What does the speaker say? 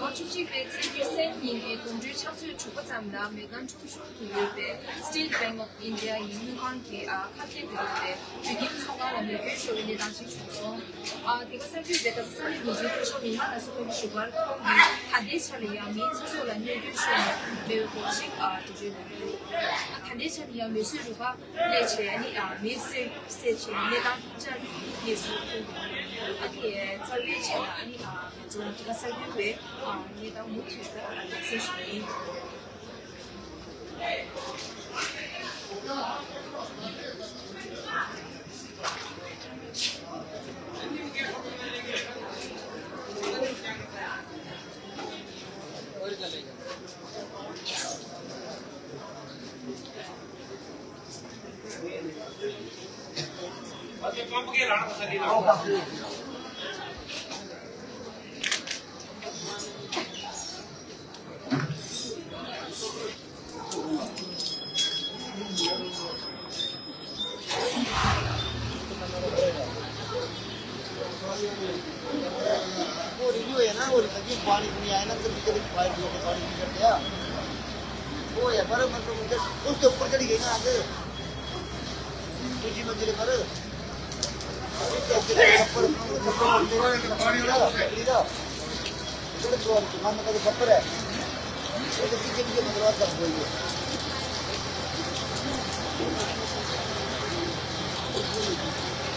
出去被这个3年的同志抢走出不咱们的，每个人出手都有的。State Bank of India 银行给卡片都有的，最近超高了每个月收的当期出送。这个3个月的是3年工资，上面那是会习惯考虑，他的车里每次收了每个月收没有过去就是他的车里每次如果来钱你每次塞钱，你当这也是可以。且在月前你做这个3个月你当目前的是什么？ उसके ऊपर चढ़ी गई ना आगे दूसरी मंजिल पर दुकान में जो बप्पर है वो तो पीछे पीछे मंगलवार कर हुई है